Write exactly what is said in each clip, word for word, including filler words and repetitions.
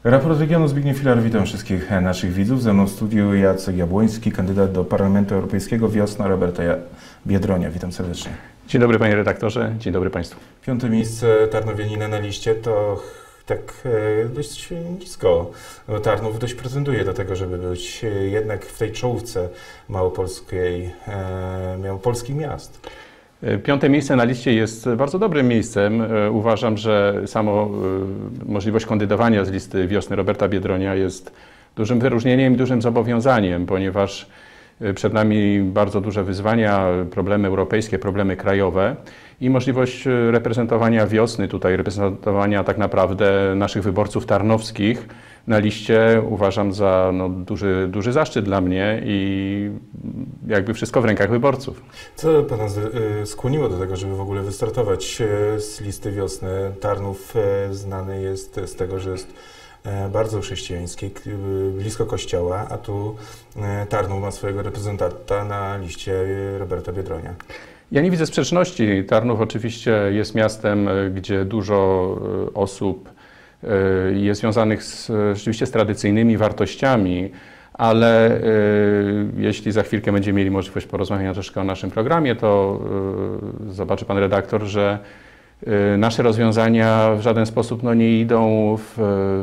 Raport Regionu, Zbigniew Filar, witam wszystkich naszych widzów. Ze mną w studiu Jacek Jabłoński, kandydat do Parlamentu Europejskiego, Wiosna Roberta Biedronia. Witam serdecznie. Dzień dobry panie redaktorze, dzień dobry państwu. Piąte miejsce Tarnowianina na liście to tak dość nisko. Tarnów dość pretenduje do tego, żeby być jednak w tej czołówce małopolskiej, małopolskich miast. Piąte miejsce na liście jest bardzo dobrym miejscem. Uważam, że samo możliwość kandydowania z listy Wiosny Roberta Biedronia jest dużym wyróżnieniem i dużym zobowiązaniem, ponieważ przed nami bardzo duże wyzwania, problemy europejskie, problemy krajowe i możliwość reprezentowania Wiosny, tutaj reprezentowania tak naprawdę naszych wyborców tarnowskich na liście uważam za no, duży, duży zaszczyt dla mnie i jakby wszystko w rękach wyborców. Co pana skłoniło do tego, żeby w ogóle wystartować z listy Wiosny? Tarnów znany jest z tego, że jest bardzo chrześcijański, blisko kościoła, a tu Tarnów ma swojego reprezentanta na liście Roberta Biedronia. Ja nie widzę sprzeczności. Tarnów oczywiście jest miastem, gdzie dużo osób jest związanych z, rzeczywiście z tradycyjnymi wartościami, ale y, jeśli za chwilkę będziemy mieli możliwość porozmawiania troszkę o naszym programie, to y, zobaczy pan redaktor, że y, nasze rozwiązania w żaden sposób no, nie idą w,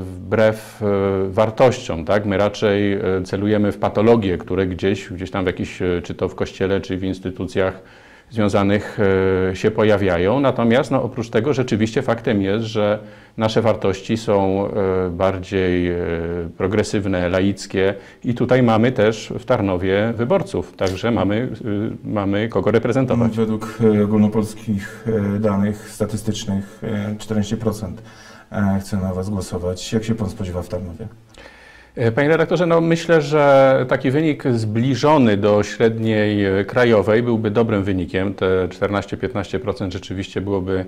wbrew y, wartościom. Tak? My raczej celujemy w patologie, które gdzieś, gdzieś tam w jakiś, czy to w kościele, czy w instytucjach związanych się pojawiają. Natomiast no, oprócz tego rzeczywiście faktem jest, że nasze wartości są bardziej progresywne, laickie i tutaj mamy też w Tarnowie wyborców, także mamy, mamy kogo reprezentować. Według ogólnopolskich danych statystycznych czternaście procent chce na was głosować. Jak się pan spodziewa w Tarnowie? Panie redaktorze, no myślę, że taki wynik zbliżony do średniej krajowej byłby dobrym wynikiem. Te czternaście do piętnastu procent rzeczywiście byłoby,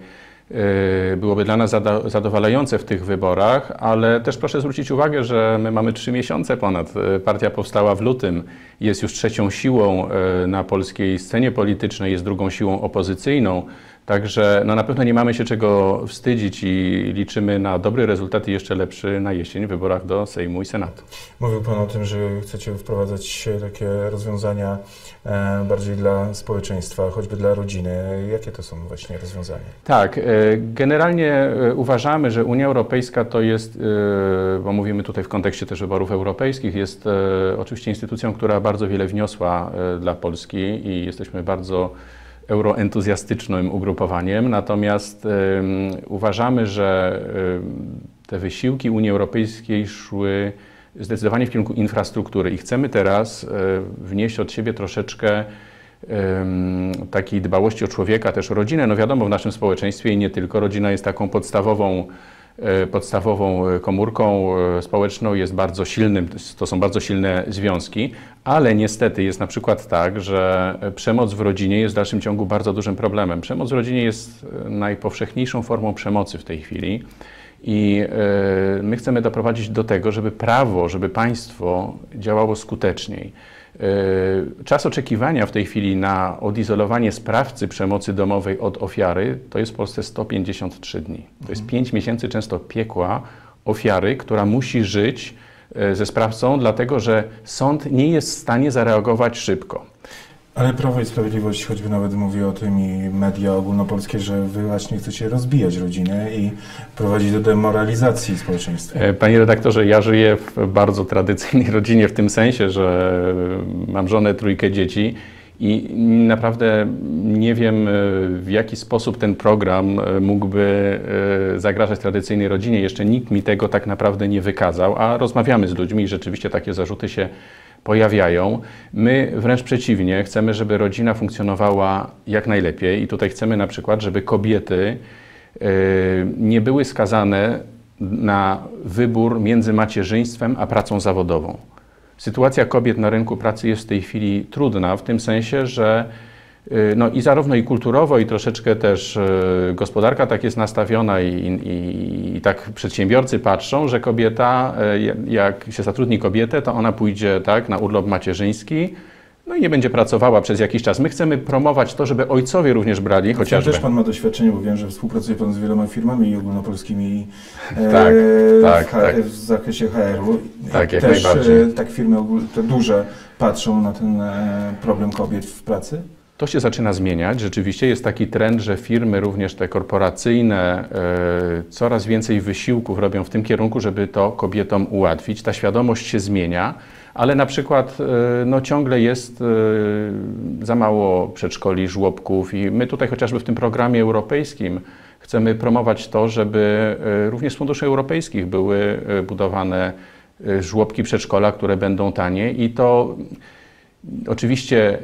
byłoby dla nas zadowalające w tych wyborach, ale też proszę zwrócić uwagę, że my mamy trzy miesiące ponad. Partia powstała w lutym, jest już trzecią siłą na polskiej scenie politycznej, jest drugą siłą opozycyjną. Także no, na pewno nie mamy się czego wstydzić i liczymy na dobry rezultat i jeszcze lepszy na jesień w wyborach do Sejmu i Senatu. Mówił pan o tym, że chcecie wprowadzać takie rozwiązania bardziej dla społeczeństwa, choćby dla rodziny. Jakie to są właśnie rozwiązania? Tak, generalnie uważamy, że Unia Europejska to jest, bo mówimy tutaj w kontekście też wyborów europejskich, jest oczywiście instytucją, która bardzo wiele wniosła dla Polski i jesteśmy bardzo euroentuzjastycznym ugrupowaniem, natomiast y, uważamy, że y, te wysiłki Unii Europejskiej szły zdecydowanie w kierunku infrastruktury i chcemy teraz y, wnieść od siebie troszeczkę y, takiej dbałości o człowieka, też o rodzinę. No wiadomo, w naszym społeczeństwie i nie tylko, rodzina jest taką podstawową podstawową komórką społeczną, jest bardzo silnym, to są bardzo silne związki, ale niestety jest na przykład tak, że przemoc w rodzinie jest w dalszym ciągu bardzo dużym problemem. Przemoc w rodzinie jest najpowszechniejszą formą przemocy w tej chwili i my chcemy doprowadzić do tego, żeby prawo, żeby państwo działało skuteczniej. Czas oczekiwania w tej chwili na odizolowanie sprawcy przemocy domowej od ofiary to jest w Polsce sto pięćdziesiąt trzy dni. To jest pięć miesięcy często piekła ofiary, która musi żyć ze sprawcą, dlatego że sąd nie jest w stanie zareagować szybko. Ale Prawo i Sprawiedliwość choćby nawet mówi o tym i media ogólnopolskie, że wy właśnie chcecie rozbijać rodzinę i prowadzić do demoralizacji społeczeństwa. Panie redaktorze, ja żyję w bardzo tradycyjnej rodzinie w tym sensie, że mam żonę, trójkę dzieci i naprawdę nie wiem, w jaki sposób ten program mógłby zagrażać tradycyjnej rodzinie. Jeszcze nikt mi tego tak naprawdę nie wykazał, a rozmawiamy z ludźmi i rzeczywiście takie zarzuty się pojawiają. My wręcz przeciwnie, chcemy, żeby rodzina funkcjonowała jak najlepiej i tutaj chcemy na przykład, żeby kobiety nie były skazane na wybór między macierzyństwem a pracą zawodową. Sytuacja kobiet na rynku pracy jest w tej chwili trudna w tym sensie, że no i zarówno i kulturowo, i troszeczkę też gospodarka tak jest nastawiona i, i, i tak przedsiębiorcy patrzą, że kobieta, jak się zatrudni kobietę, to ona pójdzie tak na urlop macierzyński, no i nie będzie pracowała przez jakiś czas. My chcemy promować to, żeby ojcowie również brali chociażby. Też Pan ma doświadczenie, bo wiem, że współpracuje Pan z wieloma firmami ogólnopolskimi e, tak, tak, w, tak. w zakresie H R-u. Tak, jak też najbardziej. e, tak firmy te duże patrzą na ten e, problem kobiet w pracy? To się zaczyna zmieniać. Rzeczywiście jest taki trend, że firmy, również te korporacyjne, e, coraz więcej wysiłków robią w tym kierunku, żeby to kobietom ułatwić. Ta świadomość się zmienia, ale na przykład e, no, ciągle jest e, za mało przedszkoli, żłobków i my tutaj chociażby w tym programie europejskim chcemy promować to, żeby e, również z funduszy europejskich były e, budowane e, żłobki, przedszkola, które będą tanie i to oczywiście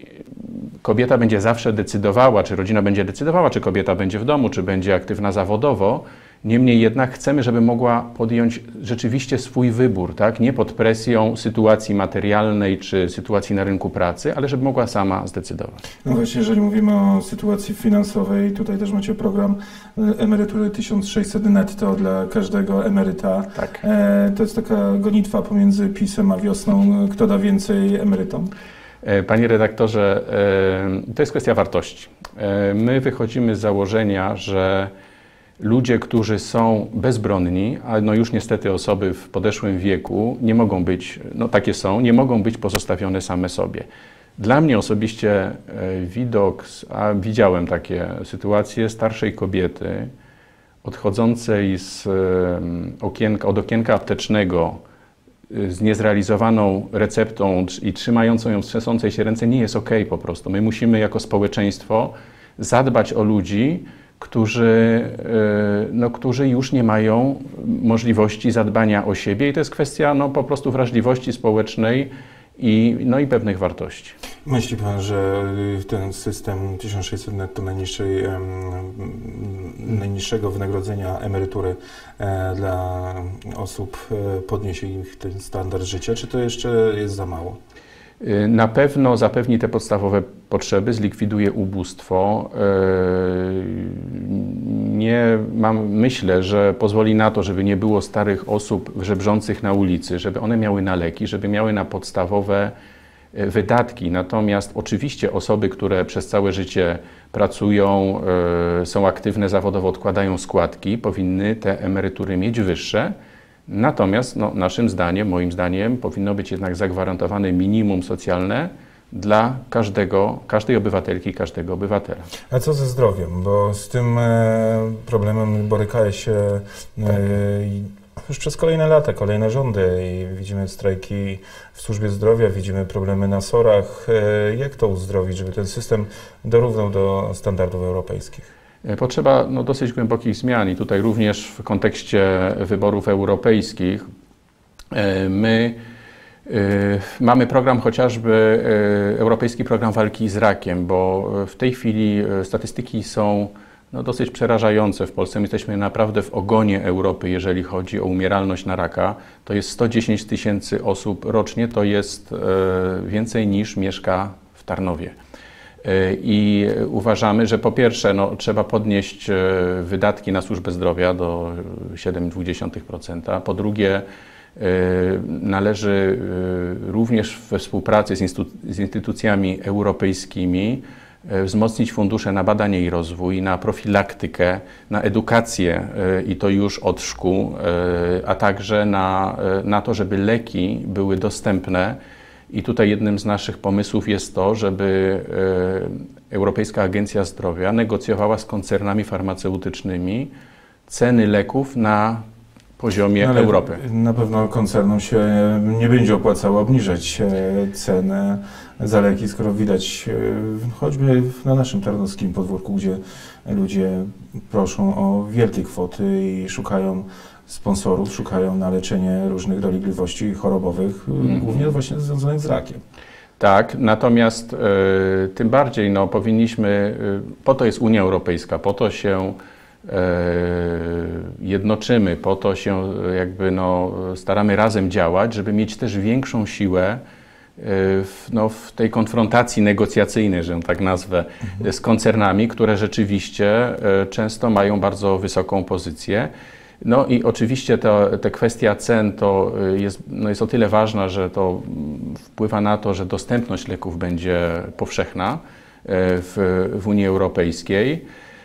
kobieta będzie zawsze decydowała, czy rodzina będzie decydowała, czy kobieta będzie w domu, czy będzie aktywna zawodowo. Niemniej jednak chcemy, żeby mogła podjąć rzeczywiście swój wybór, tak? Nie pod presją sytuacji materialnej czy sytuacji na rynku pracy, ale żeby mogła sama zdecydować. No właśnie, jeżeli mówimy o sytuacji finansowej, tutaj też macie program emerytury tysiąc sześćset netto dla każdego emeryta. Tak. E, to jest taka gonitwa pomiędzy PiS-em a Wiosną. Kto da więcej emerytom? Panie redaktorze, to jest kwestia wartości. My wychodzimy z założenia, że ludzie, którzy są bezbronni, a no już niestety osoby w podeszłym wieku nie mogą być, no takie są, nie mogą być pozostawione same sobie. Dla mnie osobiście widok, a widziałem takie sytuacje starszej kobiety odchodzącej z okienka, od okienka aptecznego z niezrealizowaną receptą i trzymającą ją w trzęsącej się ręce nie jest okej po prostu. My musimy jako społeczeństwo zadbać o ludzi, którzy, no, którzy już nie mają możliwości zadbania o siebie i to jest kwestia no, po prostu wrażliwości społecznej i, no, i pewnych wartości. Myśli Pan, że ten system tysiąc sześćset netto najniższej, najniższego wynagrodzenia emerytury dla osób podniesie ich ten standard życia, czy to jeszcze jest za mało? Na pewno zapewni te podstawowe potrzeby, zlikwiduje ubóstwo. Nie mam, myślę, że pozwoli na to, żeby nie było starych osób żebrzących na ulicy, żeby one miały na leki, żeby miały na podstawowe wydatki. Natomiast oczywiście osoby, które przez całe życie pracują, są aktywne zawodowo, odkładają składki, powinny te emerytury mieć wyższe. Natomiast no, naszym zdaniem, moim zdaniem, powinno być jednak zagwarantowane minimum socjalne dla każdego, każdej obywatelki, każdego obywatela. A co ze zdrowiem? Bo z tym e, problemem boryka się e, już przez kolejne lata, kolejne rządy i widzimy strajki w służbie zdrowia, widzimy problemy na sorach. E, jak to uzdrowić, żeby ten system dorównał do standardów europejskich? Potrzeba no, dosyć głębokich zmian i tutaj również w kontekście wyborów europejskich my y, mamy program chociażby y, Europejski Program Walki z Rakiem, bo w tej chwili statystyki są no, dosyć przerażające w Polsce. My jesteśmy naprawdę w ogonie Europy, jeżeli chodzi o umieralność na raka. To jest sto dziesięć tysięcy osób rocznie, to jest y, więcej niż mieszka w Tarnowie. I uważamy, że po pierwsze no, trzeba podnieść wydatki na służbę zdrowia do siedem przecinek dwa procent. Po drugie należy również we współpracy z, instytu z instytucjami europejskimi wzmocnić fundusze na badanie i rozwój, na profilaktykę, na edukację i to już od szkół, a także na, na to, żeby leki były dostępne. I tutaj jednym z naszych pomysłów jest to, żeby Europejska Agencja Zdrowia negocjowała z koncernami farmaceutycznymi ceny leków na poziomie Ale Europy. Na pewno koncernom się nie będzie opłacało obniżać ceny za leki, skoro widać choćby na naszym tarnowskim podwórku, gdzie ludzie proszą o wielkie kwoty i szukają sponsorów, szukają na leczenie różnych dolegliwości chorobowych, mm. głównie właśnie związanych z rakiem. Tak, natomiast y, tym bardziej no, powinniśmy, y, po to jest Unia Europejska, po to się y, jednoczymy, po to się y, jakby no, staramy razem działać, żeby mieć też większą siłę y, w, no, w tej konfrontacji negocjacyjnej, że ją tak nazwę, mm. z koncernami, które rzeczywiście y, często mają bardzo wysoką pozycję. No i oczywiście ta, ta kwestia cen to jest, no jest o tyle ważna, że to wpływa na to, że dostępność leków będzie powszechna w, w Unii Europejskiej.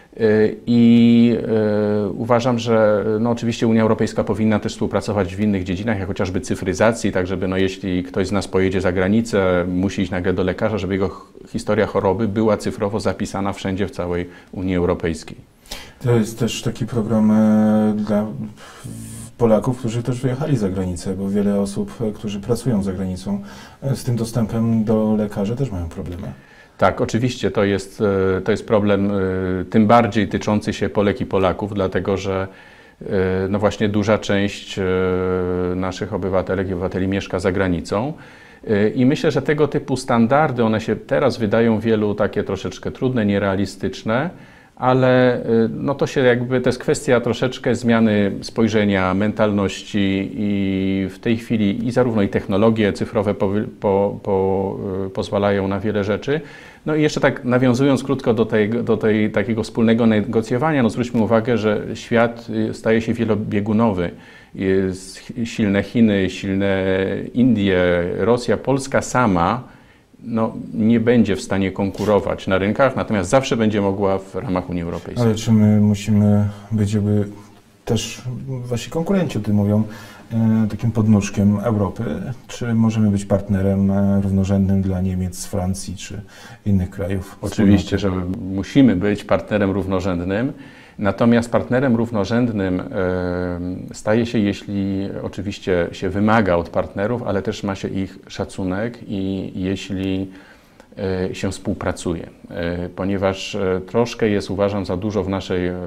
I y, uważam, że no, oczywiście Unia Europejska powinna też współpracować w innych dziedzinach, jak chociażby cyfryzacji, tak żeby no, jeśli ktoś z nas pojedzie za granicę, musi iść nagle do lekarza, żeby jego historia choroby była cyfrowo zapisana wszędzie w całej Unii Europejskiej. To jest też taki program e, dla Polaków, którzy też wyjechali za granicę, bo wiele osób, którzy pracują za granicą, e, z tym dostępem do lekarza też mają problemy. Tak, oczywiście to jest, to jest problem tym bardziej tyczący się Polek i Polaków, dlatego że no właśnie duża część naszych obywatelek i obywateli mieszka za granicą. I myślę, że tego typu standardy, one się teraz wydają wielu takie troszeczkę trudne, nierealistyczne, ale no to się jakby, to jest kwestia troszeczkę zmiany spojrzenia, mentalności i w tej chwili i zarówno i technologie cyfrowe po, po, po, pozwalają na wiele rzeczy. No i jeszcze tak nawiązując krótko do, tej, do tej takiego wspólnego negocjowania, no zwróćmy uwagę, że świat staje się wielobiegunowy. Jest silne Chiny, silne Indie, Rosja, Polska sama no, nie będzie w stanie konkurować na rynkach, natomiast zawsze będzie mogła w ramach Unii Europejskiej. Ale czy my musimy być jakby też, wasi konkurenci o tym mówią, e, takim podnóżkiem Europy? Czy możemy być partnerem e, równorzędnym dla Niemiec, Francji czy innych krajów? Oczywiście, że musimy być partnerem równorzędnym. Natomiast partnerem równorzędnym e, staje się, jeśli oczywiście się wymaga od partnerów, ale też ma się ich szacunek i jeśli e, się współpracuje. E, ponieważ e, troszkę jest, uważam, za dużo w naszej e,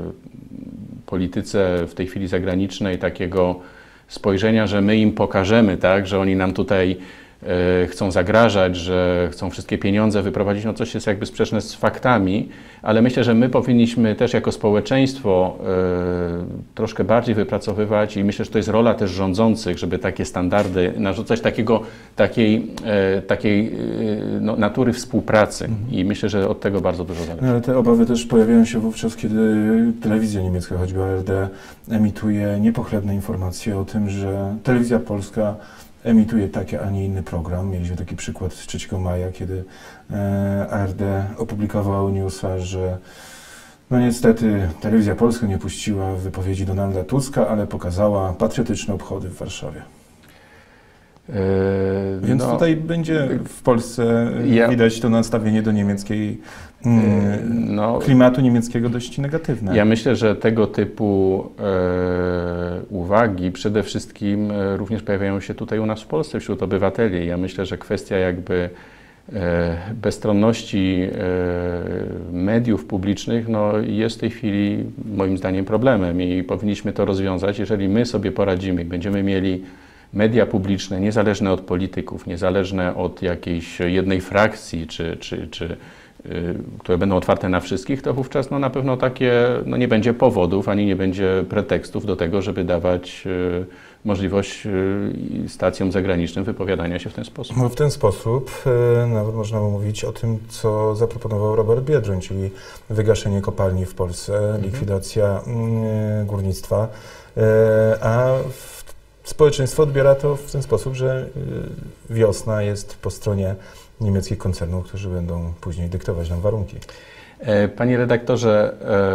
polityce w tej chwili zagranicznej takiego spojrzenia, że my im pokażemy, tak, że oni nam tutaj e, chcą zagrażać, że chcą wszystkie pieniądze wyprowadzić, no coś jest jakby sprzeczne z faktami, ale myślę, że my powinniśmy też jako społeczeństwo e, troszkę bardziej wypracowywać i myślę, że to jest rola też rządzących, żeby takie standardy narzucać, takiego, takiej, e, takiej e, no, natury współpracy mhm. i myślę, że od tego bardzo dużo zależy. No, ale te obawy też pojawiają się wówczas, kiedy telewizja niemiecka, choćby A R D, emituje niepochlebne informacje o tym, że telewizja polska emituje taki, a nie inny program. Mieliśmy taki przykład z trzeciego maja, kiedy e, A R D opublikowało newsa, że no niestety telewizja polska nie puściła wypowiedzi Donalda Tuska, ale pokazała patriotyczne obchody w Warszawie. Yy, Więc no, tutaj będzie w Polsce ja, widać to nastawienie do niemieckiej, yy, no, klimatu niemieckiego dość negatywne. Ja myślę, że tego typu e, uwagi przede wszystkim e, również pojawiają się tutaj u nas w Polsce wśród obywateli. Ja myślę, że kwestia jakby e, bezstronności e, mediów publicznych no, jest w tej chwili moim zdaniem problemem i powinniśmy to rozwiązać, jeżeli my sobie poradzimy, będziemy mieli media publiczne, niezależne od polityków, niezależne od jakiejś jednej frakcji, czy, czy, czy, yy, które będą otwarte na wszystkich, to wówczas no, na pewno takie no, nie będzie powodów, ani nie będzie pretekstów do tego, żeby dawać yy, możliwość yy, stacjom zagranicznym wypowiadania się w ten sposób. No, w ten sposób yy, nawet można mówić o tym, co zaproponował Robert Biedroń, czyli wygaszenie kopalni w Polsce, mhm. likwidacja yy, górnictwa, yy, a w społeczeństwo odbiera to w ten sposób, że wiosna jest po stronie niemieckich koncernów, którzy będą później dyktować nam warunki. Panie redaktorze,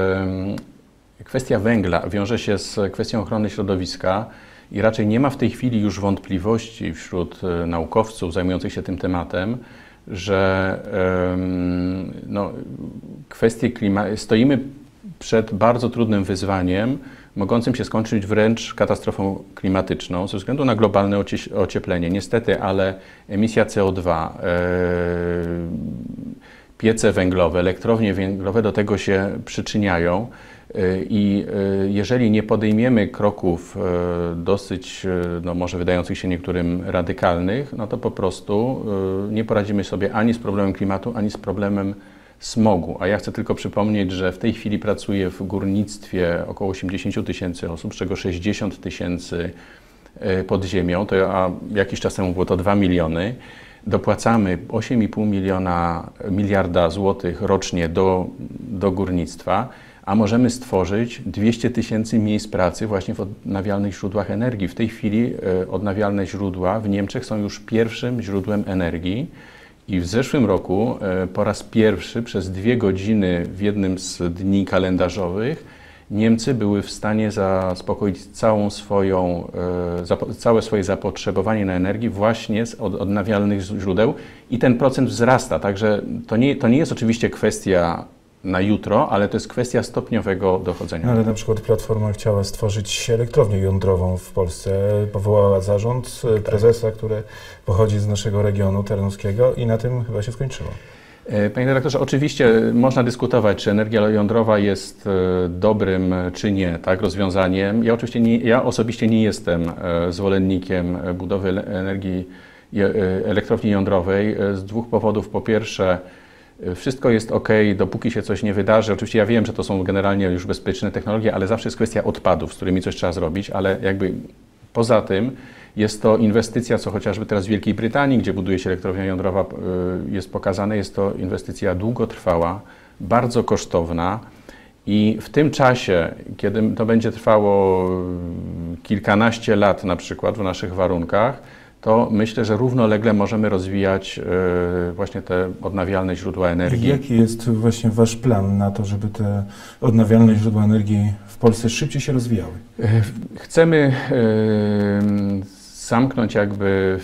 kwestia węgla wiąże się z kwestią ochrony środowiska i raczej nie ma w tej chwili już wątpliwości wśród naukowców zajmujących się tym tematem, że no, kwestie klimatu, stoimy przed bardzo trudnym wyzwaniem, mogącym się skończyć wręcz katastrofą klimatyczną ze względu na globalne ocieplenie. Niestety, ale emisja C O dwa, e, piece węglowe, elektrownie węglowe do tego się przyczyniają e, i e, jeżeli nie podejmiemy kroków e, dosyć, e, no może wydających się niektórym radykalnych, no to po prostu e, nie poradzimy sobie ani z problemem klimatu, ani z problemem smogu. A ja chcę tylko przypomnieć, że w tej chwili pracuje w górnictwie około osiemdziesiąt tysięcy osób, z czego sześćdziesiąt tysięcy pod ziemią, to a jakiś czas temu było to dwa miliony. Dopłacamy osiem i pół miliona, miliarda złotych rocznie do, do górnictwa, a możemy stworzyć dwieście tysięcy miejsc pracy właśnie w odnawialnych źródłach energii. W tej chwili odnawialne źródła w Niemczech są już pierwszym źródłem energii i w zeszłym roku po raz pierwszy przez dwie godziny w jednym z dni kalendarzowych Niemcy były w stanie zaspokoić całą swoją, całe swoje zapotrzebowanie na energię właśnie z odnawialnych źródeł i ten procent wzrasta. Także to nie, to nie jest oczywiście kwestia na jutro, ale to jest kwestia stopniowego dochodzenia. No, ale na przykład Platforma chciała stworzyć elektrownię jądrową w Polsce, powołała zarząd prezesa, który pochodzi z naszego regionu tarnowskiego i na tym chyba się skończyło. Panie dyrektorze, oczywiście można dyskutować, czy energia jądrowa jest dobrym, czy nie, tak, rozwiązaniem. Ja oczywiście nie, ja osobiście nie jestem zwolennikiem budowy energii, elektrowni jądrowej z dwóch powodów. Po pierwsze, wszystko jest ok, dopóki się coś nie wydarzy. Oczywiście ja wiem, że to są generalnie już bezpieczne technologie, ale zawsze jest kwestia odpadów, z którymi coś trzeba zrobić, ale jakby poza tym jest to inwestycja, co chociażby teraz w Wielkiej Brytanii, gdzie buduje się elektrownia jądrowa, jest pokazane, jest to inwestycja długotrwała, bardzo kosztowna i w tym czasie, kiedy to będzie trwało kilkanaście lat na przykład w naszych warunkach, to myślę, że równolegle możemy rozwijać właśnie te odnawialne źródła energii. Jaki jest właśnie Wasz plan na to, żeby te odnawialne źródła energii w Polsce szybciej się rozwijały? Chcemy zamknąć jakby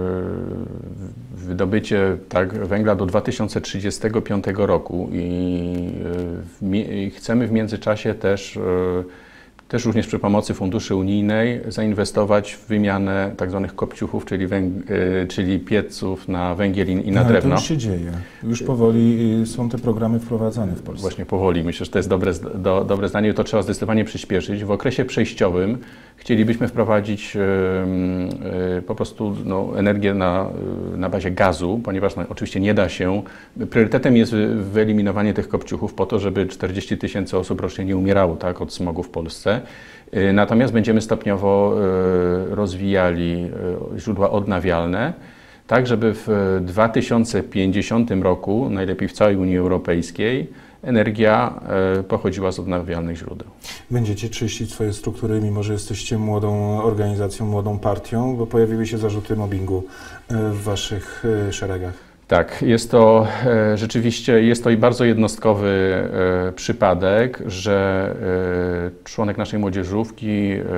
wydobycie tak, węgla do dwa tysiące trzydziestego piątego roku i, i chcemy w międzyczasie też też również przy pomocy funduszy unijnej zainwestować w wymianę tak zwanych kopciuchów, czyli, węg- czyli pieców na węgiel i, i na no, drewno. To już się dzieje. Już powoli są te programy wprowadzane w Polsce. Właśnie powoli. Myślę, że to jest dobre, do, dobre zdanie. To trzeba zdecydowanie przyspieszyć. W okresie przejściowym chcielibyśmy wprowadzić yy, yy, po prostu no, energię na, yy, na bazie gazu, ponieważ no, oczywiście nie da się. Priorytetem jest wyeliminowanie tych kopciuchów po to, żeby czterdzieści tysięcy osób rocznie nie umierało tak, od smogu w Polsce. Natomiast będziemy stopniowo rozwijali źródła odnawialne, tak żeby w dwa tysiące pięćdziesiątym roku, najlepiej w całej Unii Europejskiej, energia pochodziła z odnawialnych źródeł. Będziecie czyścić swoje struktury, mimo że jesteście młodą organizacją, młodą partią, bo pojawiły się zarzuty mobbingu w Waszych szeregach. Tak, jest to e, rzeczywiście jest to i bardzo jednostkowy e, przypadek, że e, członek naszej młodzieżówki e,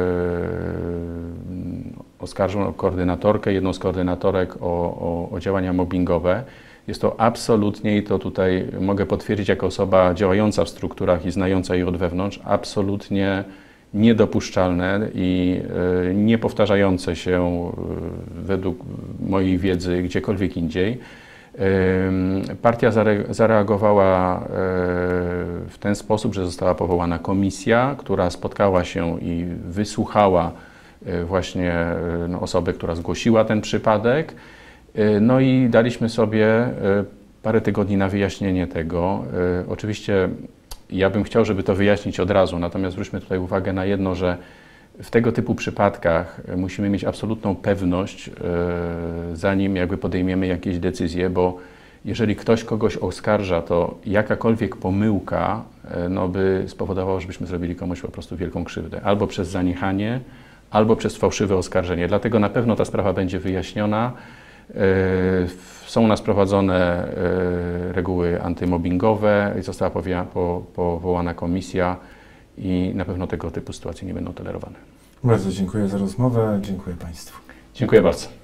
oskarżył koordynatorkę, jedną z koordynatorek o, o, o działania mobbingowe. Jest to absolutnie, i to tutaj mogę potwierdzić jako osoba działająca w strukturach i znająca je od wewnątrz, absolutnie niedopuszczalne i e, niepowtarzające się e, według mojej wiedzy gdziekolwiek indziej. Partia zareagowała w ten sposób, że została powołana komisja, która spotkała się i wysłuchała właśnie no, osoby, która zgłosiła ten przypadek. No i daliśmy sobie parę tygodni na wyjaśnienie tego. Oczywiście ja bym chciał, żeby to wyjaśnić od razu, natomiast zwróćmy tutaj uwagę na jedno, że w tego typu przypadkach musimy mieć absolutną pewność, zanim jakby podejmiemy jakieś decyzje, bo jeżeli ktoś kogoś oskarża, to jakakolwiek pomyłka no, by spowodowała, żebyśmy zrobili komuś po prostu wielką krzywdę. Albo przez zaniechanie, albo przez fałszywe oskarżenie. Dlatego na pewno ta sprawa będzie wyjaśniona. Są u nas prowadzone reguły antymobbingowe, została powołana komisja i na pewno tego typu sytuacje nie będą tolerowane. Bardzo dziękuję za rozmowę, dziękuję Państwu. Dziękuję bardzo.